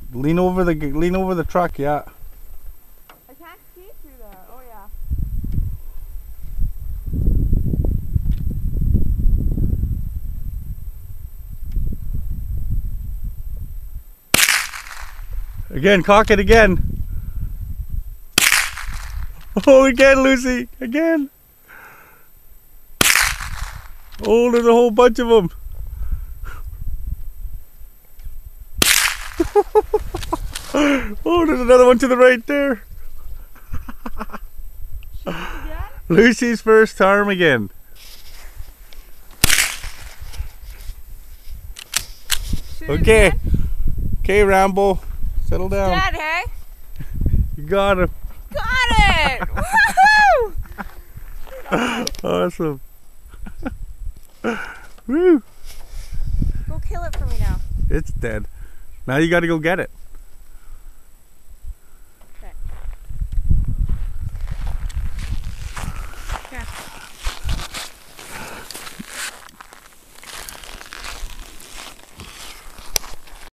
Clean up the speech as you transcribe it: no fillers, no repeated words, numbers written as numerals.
Lean over the truck, yeah. I can't see through there. Oh yeah. Again, cock it again. Oh, again, Lucy, again. Oh, there's a whole bunch of them. Oh, there's another one to the right there. Lucy's first time again. Okay. Okay, Rambo. Settle down. Dad, hey? You got him. Got it! Woohoo! Awesome. Woo. Go kill it for me now. It's dead. Now you gotta go get it.